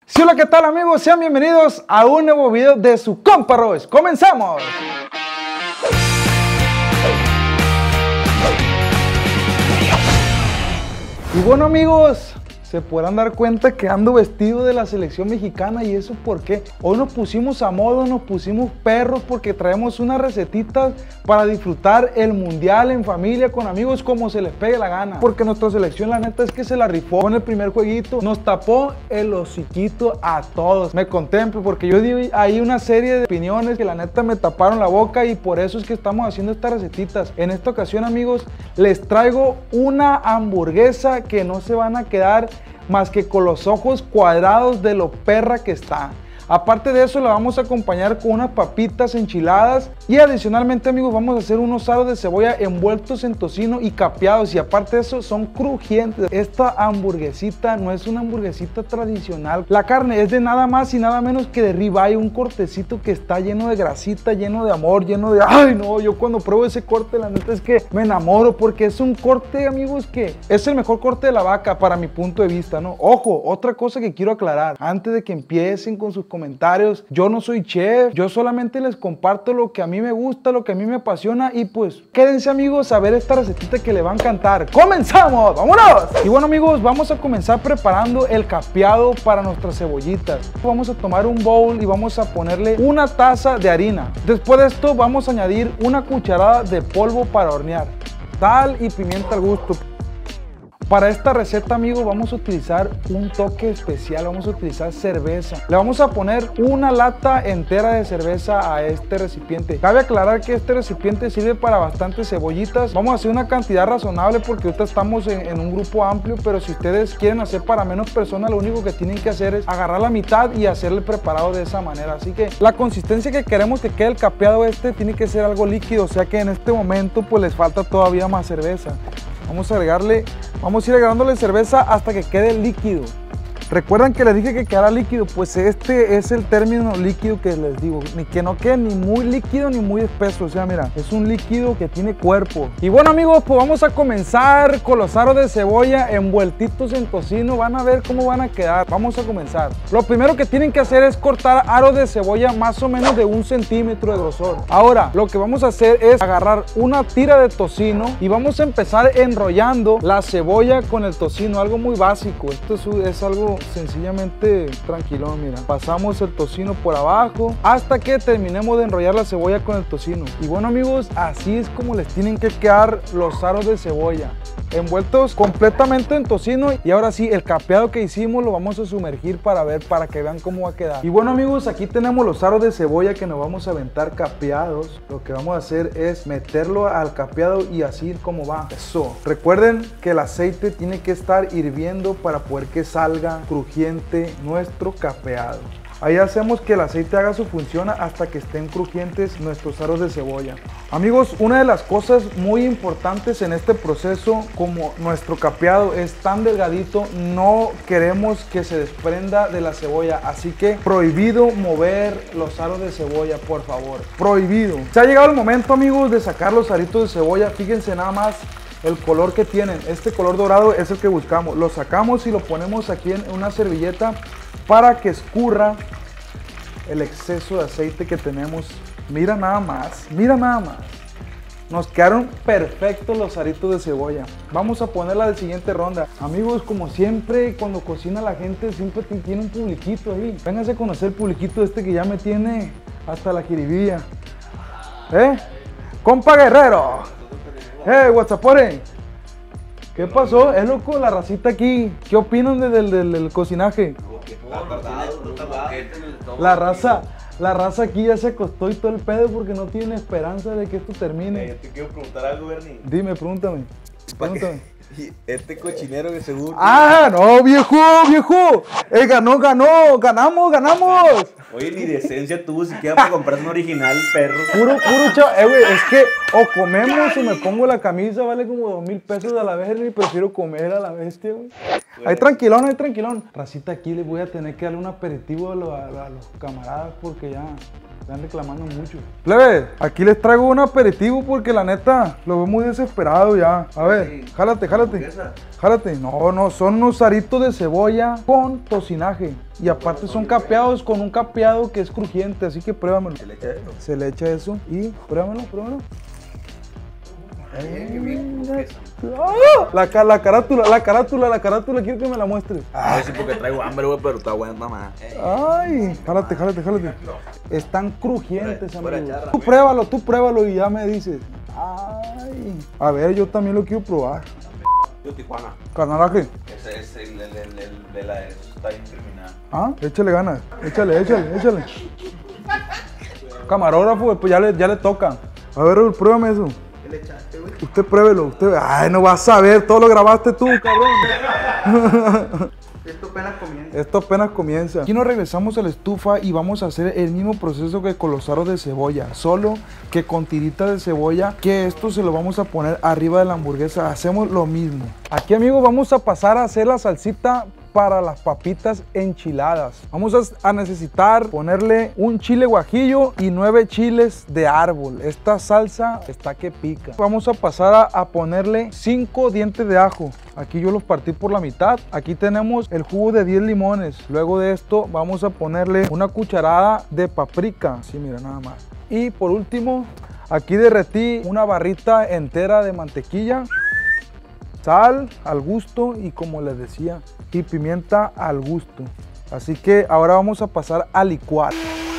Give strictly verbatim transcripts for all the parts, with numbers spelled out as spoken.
Sí, hola, ¿qué tal, amigos? Sean bienvenidos a un nuevo video de su compa Royce. ¡Comenzamos! Y bueno, amigos, se podrán dar cuenta que ando vestido de la selección mexicana. ¿Y eso por qué? Hoy nos pusimos a modo, nos pusimos perros porque traemos unas recetitas para disfrutar el mundial en familia, con amigos, como se les pegue la gana. Porque nuestra selección, la neta, es que se la rifó con el primer jueguito. Nos tapó el hociquito a todos. Me contemplo porque yo di ahí una serie de opiniones que la neta me taparon la boca, y por eso es que estamos haciendo estas recetitas. En esta ocasión, amigos, les traigo una hamburguesa que no se van a quedar más que con los ojos cuadrados de lo perra que está. Aparte de eso, la vamos a acompañar con unas papitas enchiladas, y adicionalmente, amigos, vamos a hacer unos aros de cebolla envueltos en tocino y capeados, y aparte de eso son crujientes. Esta hamburguesita no es una hamburguesita tradicional. La carne es de nada más y nada menos que de ribeye, un cortecito que está lleno de grasita, lleno de amor, lleno de... ¡Ay, no! Yo cuando pruebo ese corte, la neta es que me enamoro, porque es un corte, amigos, que es el mejor corte de la vaca para mi punto de vista, ¿no? Ojo, otra cosa que quiero aclarar antes de que empiecen con sus comentarios: yo no soy chef, yo solamente les comparto lo que a mí me gusta, lo que a mí me apasiona, y pues quédense, amigos, a ver esta recetita que le va a encantar. ¡Comenzamos! ¡Vámonos! Y bueno, amigos, vamos a comenzar preparando el capeado para nuestras cebollitas. Vamos a tomar un bowl y vamos a ponerle una taza de harina. Después de esto vamos a añadir una cucharada de polvo para hornear, sal y pimienta al gusto. Para esta receta, amigos, vamos a utilizar un toque especial, vamos a utilizar cerveza. Le vamos a poner una lata entera de cerveza a este recipiente. Cabe aclarar que este recipiente sirve para bastantes cebollitas. Vamos a hacer una cantidad razonable porque ahorita estamos en, en un grupo amplio, pero si ustedes quieren hacer para menos personas, lo único que tienen que hacer es agarrar la mitad y hacerle el preparado de esa manera. Así que la consistencia que queremos que quede el capeado este tiene que ser algo líquido, o sea que en este momento pues les falta todavía más cerveza. Vamos a agregarle, vamos a ir agregándole cerveza hasta que quede líquido. ¿Recuerdan que les dije que quedara líquido? Pues este es el término líquido que les digo, ni que no quede ni muy líquido ni muy espeso. O sea, mira, es un líquido que tiene cuerpo. Y bueno, amigos, pues vamos a comenzar con los aros de cebolla envueltitos en tocino. Van a ver cómo van a quedar. Vamos a comenzar. Lo primero que tienen que hacer es cortar aros de cebolla más o menos de un centímetro de grosor. Ahora, lo que vamos a hacer es agarrar una tira de tocino y vamos a empezar enrollando la cebolla con el tocino. Algo muy básico. Esto es, es algo sencillamente tranquilón. Mira, pasamos el tocino por abajo hasta que terminemos de enrollar la cebolla con el tocino. Y bueno, amigos, así es como les tienen que quedar los aros de cebolla, envueltos completamente en tocino. Y ahora sí, el capeado que hicimos lo vamos a sumergir para ver, para que vean cómo va a quedar. Y bueno, amigos, aquí tenemos los aros de cebolla que nos vamos a aventar capeados. Lo que vamos a hacer es meterlo al capeado y así como va. Eso. Recuerden que el aceite tiene que estar hirviendo para poder que salga crujiente nuestro capeado. Ahí hacemos que el aceite haga su función hasta que estén crujientes nuestros aros de cebolla. Amigos, una de las cosas muy importantes en este proceso, como nuestro capeado es tan delgadito, no queremos que se desprenda de la cebolla, así que prohibido mover los aros de cebolla, por favor, prohibido. Se ha llegado el momento, amigos, de sacar los aritos de cebolla. Fíjense nada más el color que tienen. Este color dorado es el que buscamos. Lo sacamos y lo ponemos aquí en una servilleta para que escurra el exceso de aceite que tenemos. Mira nada más, mira nada más. Nos quedaron perfectos los aritos de cebolla. Vamos a poner la de siguiente ronda. Amigos, como siempre, cuando cocina la gente siempre tiene un publiquito ahí. Vénganse a conocer el publiquito este que ya me tiene hasta la jiribilla. ¿Eh? ¡Compa Guerrero! ¡Hey, WhatsAppore! ¿Qué pasó? Es loco la racita aquí. ¿Qué opinan de, del, del, del cocinaje? La raza, la raza aquí ya se acostó y todo el pedo porque no tiene esperanza de que esto termine. Eh, te quiero preguntar algo, Bernie. Dime, pregúntame. Pregúntame. Este cochinero que seguro... ¡Ah, no, viejo, viejo! ¡Eh, ganó, ganó! ¡Ganamos, ganamos! Oye, ni decencia tuvo siquiera para comprarse un original, perro. Puro, puro chavo. Eh, güey, es que o comemos o me pongo la camisa, vale como dos mil pesos a la vez, y prefiero comer a la bestia, güey. Ahí tranquilón, ahí tranquilón. Racita, aquí les voy a tener que darle un aperitivo a, lo, a, a los camaradas porque ya... Están reclamando mucho. Plebe, aquí les traigo un aperitivo porque la neta lo veo muy desesperado ya. A ver, sí. jálate, jálate. Jálate. No, no, son unos aritos de cebolla con tocinaje. Y aparte son capeados con un capeado que es crujiente, así que pruébamelo. Se le echa eso. Se le echa eso y pruébamelo, pruébamelo. Ay, ¡oh! La, la carátula, la carátula, la carátula, quiero que me la muestres. A ver si porque traigo hambre, güey, pero está buena, mamá. Ay, jálate, jálate, jálate. Están crujientes, amigo. Tú pruébalo, tú pruébalo y ya me dices. Ay, a ver, yo también lo quiero probar. Yo Tijuana. Carnalaje. Ese es el, el, el, el de la, eso está incriminado. Ah, échale ganas, échale, échale, échale. Camarógrafo, pues ya le, ya le toca. A ver, Raúl, pruébame eso. ¿Qué le echaste, güey? Usted pruébelo, usted. Ay, no vas a ver, todo lo grabaste tú, cabrón. Esto apenas comienza. Esto apenas comienza. Aquí nos regresamos a la estufa y vamos a hacer el mismo proceso que con los aros de cebolla, solo que con tiritas de cebolla, que esto se lo vamos a poner arriba de la hamburguesa. Hacemos lo mismo. Aquí, amigos, vamos a pasar a hacer la salsita para las papitas enchiladas. Vamos a, a necesitar ponerle un chile guajillo y nueve chiles de árbol. Esta salsa está que pica. Vamos a pasar a, a ponerle cinco dientes de ajo. Aquí yo los partí por la mitad. Aquí tenemos el jugo de diez limones. Luego de esto vamos a ponerle una cucharada de paprika. Sí, mira, nada más. Y por último, aquí derretí una barrita entera de mantequilla. Sal al gusto y, como les decía, y pimienta al gusto. Así que ahora vamos a pasar a licuar.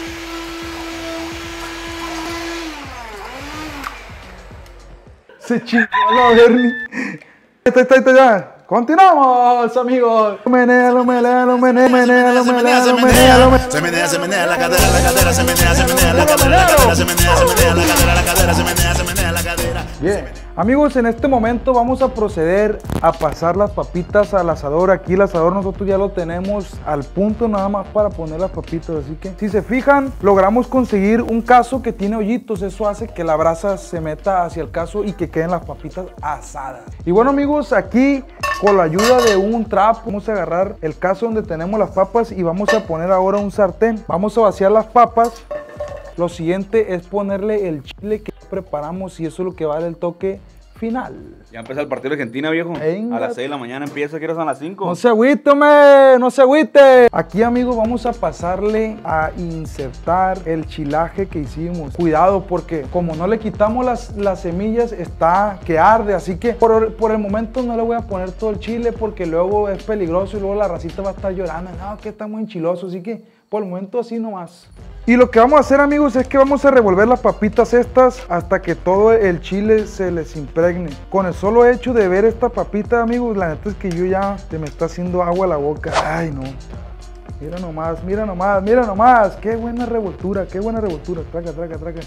Se chingó la Bernie. Está, está, está, ya. Continuamos, amigos. Menéalo, menéalo, menéalo, menéalo, menéalo, menéalo. Se menea, se menea la cadera, la cadera, se menea, se menea la cadera, la cadera, se menea, se menea la cadera, la cadera, se menea, se menea la cadera. Bien. Amigos, en este momento vamos a proceder a pasar las papitas al asador. Aquí el asador nosotros ya lo tenemos al punto nada más para poner las papitas. Así que si se fijan, logramos conseguir un caso que tiene hoyitos. Eso hace que la brasa se meta hacia el caso y que queden las papitas asadas. Y bueno, amigos, aquí con la ayuda de un trapo vamos a agarrar el caso donde tenemos las papas y vamos a poner ahora un sartén. Vamos a vaciar las papas. Lo siguiente es ponerle el chile que preparamos y eso es lo que va a dar el toque final. Ya empieza el partido de Argentina, viejo. Venga. A las seis de la mañana empieza, ¿quieres a las cinco? No se agüite, me, no se agüite. Aquí, amigos, vamos a pasarle a insertar el chilaje que hicimos. Cuidado, porque como no le quitamos las, las semillas, está que arde. Así que por, por el momento no le voy a poner todo el chile porque luego es peligroso y luego la racita va a estar llorando. No, que está muy enchiloso. Así que por el momento así nomás. Y lo que vamos a hacer, amigos, es que vamos a revolver las papitas estas hasta que todo el chile se les impregne. Con el solo hecho de ver esta papita, amigos, la neta es que yo ya se me está haciendo agua a la boca. Ay, no. Mira nomás, mira nomás, mira nomás. Qué buena revoltura, qué buena revoltura. Traca, traca, traca.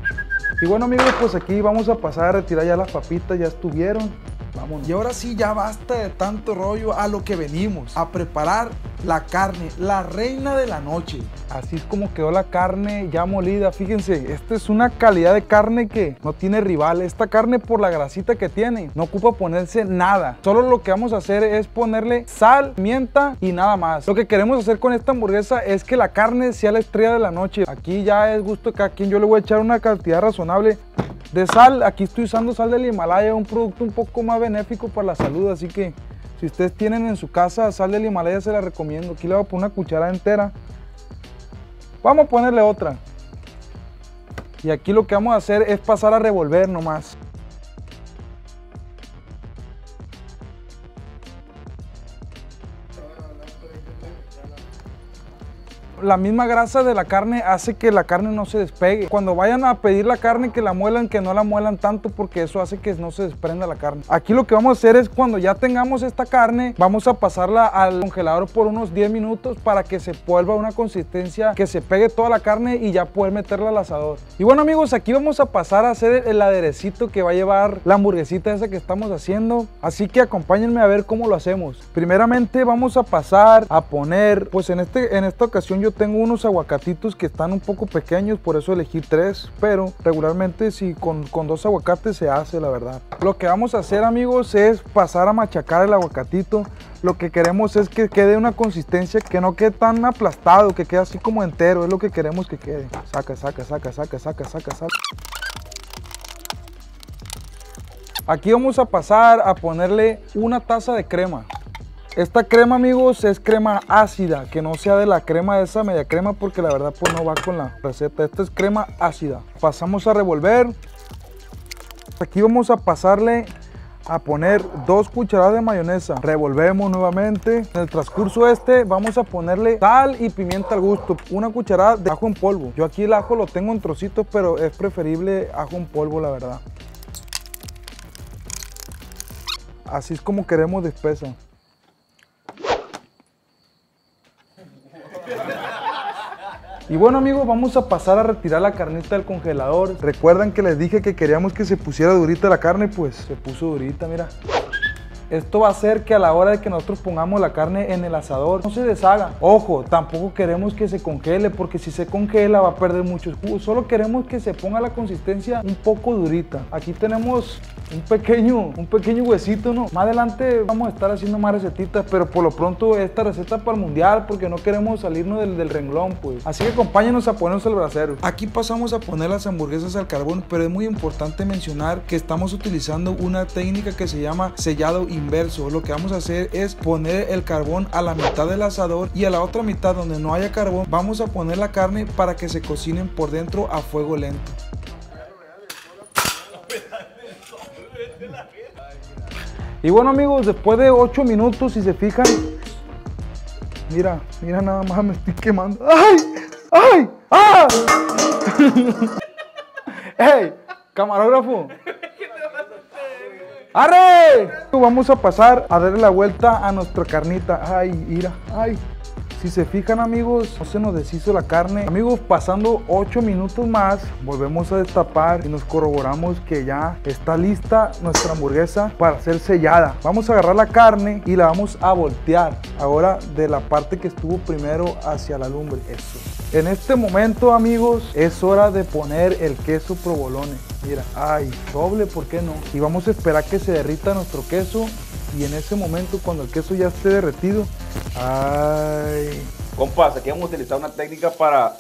Y bueno, amigos, pues aquí vamos a pasar a retirar ya las papitas, ya estuvieron. Vamos. Y ahora sí, ya basta de tanto rollo, a lo que venimos, a preparar la carne, la reina de la noche. Así es como quedó la carne ya molida. Fíjense, esta es una calidad de carne que no tiene rival. Esta carne, por la grasita que tiene, no ocupa ponerse nada. Solo lo que vamos a hacer es ponerle sal, pimienta y nada más. Lo que queremos hacer con esta hamburguesa es que la carne sea la estrella de la noche. Aquí ya es gusto de cada quien. Yo le voy a echar una cantidad razonable de sal. Aquí estoy usando sal del Himalaya, un producto un poco más benéfico para la salud, así que si ustedes tienen en su casa sal del Himalaya, se la recomiendo. Aquí le voy a poner una cucharada entera. Vamos a ponerle otra. Y aquí lo que vamos a hacer es pasar a revolver nomás. La misma grasa de la carne hace que la carne no se despegue. Cuando vayan a pedir la carne, que la muelan, que no la muelan tanto, porque eso hace que no se desprenda la carne. Aquí lo que vamos a hacer es, cuando ya tengamos esta carne, vamos a pasarla al congelador por unos diez minutos para que se vuelva una consistencia, que se pegue toda la carne y ya poder meterla al asador. Y bueno, amigos, aquí vamos a pasar a hacer el aderecito que va a llevar la hamburguesita esa que estamos haciendo. Así que acompáñenme a ver cómo lo hacemos. Primeramente vamos a pasar a poner, pues en, este, en esta ocasión yo yo tengo unos aguacatitos que están un poco pequeños, por eso elegí tres, pero regularmente si con, con dos aguacates se hace, la verdad. Lo que vamos a hacer, amigos, es pasar a machacar el aguacatito. Lo que queremos es que quede una consistencia que no quede tan aplastado, que quede así como entero, es lo que queremos que quede. Saca, saca, saca, saca, saca, saca, saca. Aquí vamos a pasar a ponerle una taza de crema. Esta crema, amigos, es crema ácida, que no sea de la crema de esa media crema, porque la verdad pues no va con la receta. Esta es crema ácida. Pasamos a revolver. Aquí vamos a pasarle a poner dos cucharadas de mayonesa. Revolvemos nuevamente. En el transcurso este vamos a ponerle sal y pimienta al gusto. Una cucharada de ajo en polvo. Yo aquí el ajo lo tengo en trocitos, pero es preferible ajo en polvo, la verdad. Así es como queremos de espesa. Y bueno, amigos, vamos a pasar a retirar la carnita del congelador. Recuerdan que les dije que queríamos que se pusiera durita la carne, pues se puso durita, mira. Esto va a hacer que a la hora de que nosotros pongamos la carne en el asador no se deshaga. Ojo, tampoco queremos que se congele, porque si se congela va a perder mucho jugo. Solo queremos que se ponga la consistencia un poco durita. Aquí tenemos un pequeño, un pequeño huesito, ¿no? Más adelante vamos a estar haciendo más recetitas, pero por lo pronto esta receta para el mundial, porque no queremos salirnos del, del renglón, pues. Así que acompáñenos a ponernos el brasero. Aquí pasamos a poner las hamburguesas al carbón, pero es muy importante mencionar que estamos utilizando una técnica que se llama sellado inverso. Lo que vamos a hacer es poner el carbón a la mitad del asador y a la otra mitad donde no haya carbón vamos a poner la carne para que se cocinen por dentro a fuego lento. Y bueno, amigos, después de ocho minutos, si se fijan, mira, mira nada más, me estoy quemando. ¡Ay! ¡Ay! ¡Ah! ¡Ey! Camarógrafo. ¡Arre! Vamos a pasar a darle la vuelta a nuestra carnita. Ay, mira, ay. Si se fijan, amigos, no se nos deshizo la carne. Amigos, pasando ocho minutos más, volvemos a destapar y nos corroboramos que ya está lista nuestra hamburguesa para ser sellada. Vamos a agarrar la carne y la vamos a voltear. Ahora de la parte que estuvo primero hacia la lumbre. Eso. En este momento, amigos, es hora de poner el queso provolone. Mira, ay, doble, ¿por qué no? Y vamos a esperar que se derrita nuestro queso. Y en ese momento, cuando el queso ya esté derretido, ay. Compas, aquí vamos a utilizar una técnica para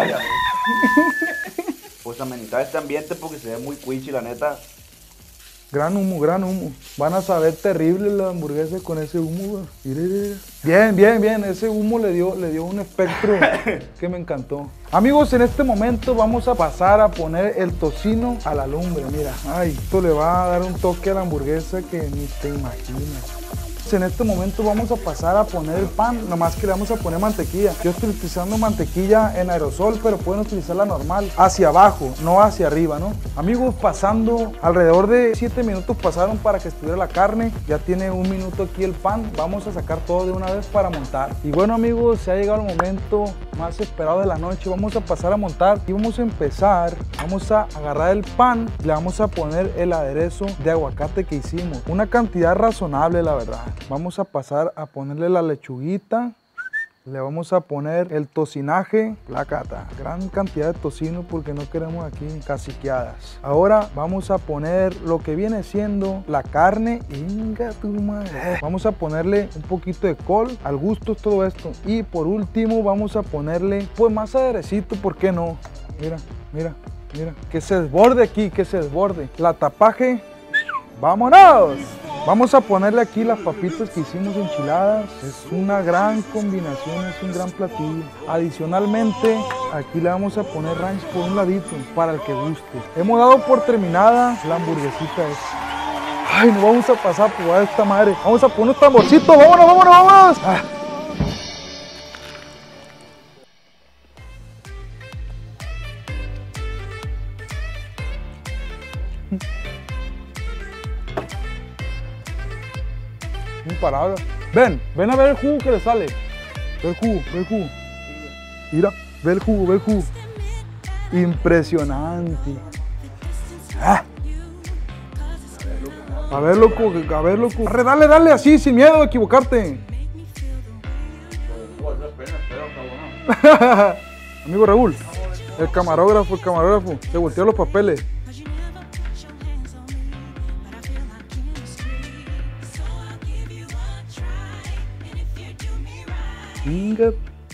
pues amenizar este ambiente, porque se ve muy cuichi, la neta. Gran humo, gran humo. Van a saber terrible las hamburguesas con ese humo. Mire, mire. Bien, bien, bien. Ese humo le dio, le dio un espectro que me encantó. Amigos, en este momento vamos a pasar a poner el tocino a la lumbre. Mira, ay, esto le va a dar un toque a la hamburguesa que ni te imaginas. En este momento vamos a pasar a poner el pan, nomás que le vamos a poner mantequilla. Yo estoy utilizando mantequilla en aerosol, pero pueden utilizarla normal, hacia abajo, no hacia arriba, ¿no? Amigos, pasando alrededor de siete minutos pasaron para que estuviera la carne. Ya tiene un minuto aquí el pan. Vamos a sacar todo de una vez para montar. Y bueno, amigos, se ha llegado el momento más esperado de la noche. Vamos a pasar a montar y vamos a empezar. Vamos a agarrar el pan y le vamos a poner el aderezo de aguacate que hicimos. Una cantidad razonable, la verdad. Vamos a pasar a ponerle la lechuguita. Le vamos a poner el tocinaje, placata, gran cantidad de tocino porque no queremos aquí caciqueadas. Ahora vamos a poner lo que viene siendo la carne. Inga tu madre. Vamos a ponerle un poquito de col, al gusto todo esto. Y por último vamos a ponerle pues más aderecito, ¿por qué no? Mira, mira, mira, que se desborde aquí, que se desborde. La tapaje, ¡vámonos! Vamos a ponerle aquí las papitas que hicimos enchiladas. Es una gran combinación, es un gran platillo. Adicionalmente, aquí le vamos a poner ranch por un ladito, para el que guste. Hemos dado por terminada la hamburguesita esta. Ay, nos vamos a pasar a probar esta madre. Vamos a poner un tamborcito, vámonos, vámonos, vámonos. Ah. Imparable. Ven, ven a ver el jugo que le sale. Ve el jugo, ve el jugo. Mira, ve el jugo, ve el jugo. Impresionante. Ah. A ver, loco, a ver, loco. Arre, dale, dale, así, sin miedo a equivocarte. No, no, espera, espera, cabrón. Amigo Raúl, el camarógrafo, el camarógrafo, se volteó los papeles. Inga.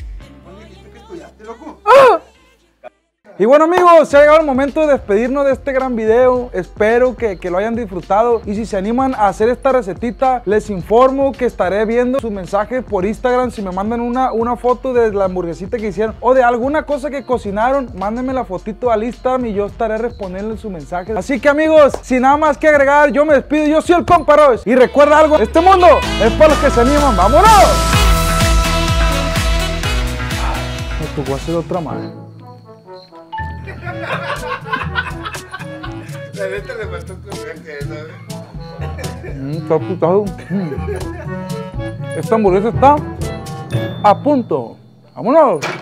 ¡Ah! Y bueno amigos, se ha llegado el momento de despedirnos de este gran video. Espero que, que lo hayan disfrutado. Y si se animan a hacer esta recetita, les informo que estaré viendo sus mensajes por Instagram. Si me mandan una, una foto de la hamburguesita que hicieron o de alguna cosa que cocinaron, mándenme la fotito al Instagram y yo estaré respondiendo sus mensajes. Así que amigos, sin nada más que agregar, yo me despido. Yo soy el compa Royce. Y recuerda algo, este mundo es para los que se animan. ¡Vámonos! Me tocó hacer otra madre. La neta le faltó coraje, ¿sabes? Mm, está putado. Mm. Esta hamburguesa está a punto. ¡Vámonos!